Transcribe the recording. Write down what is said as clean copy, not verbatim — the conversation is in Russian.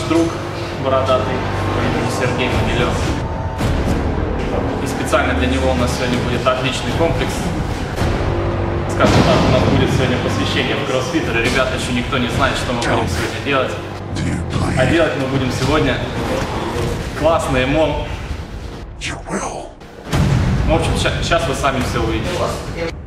друг бородатый по имени Сергей Могилев. И специально для него у нас сегодня будет отличный комплекс. Скажем так, у нас будет сегодня посвящение в кроссфитеры. Ребята, еще никто не знает, что мы будем сегодня делать. А делать мы будем сегодня классный МОМ. В общем, сейчас вы сами все увидите.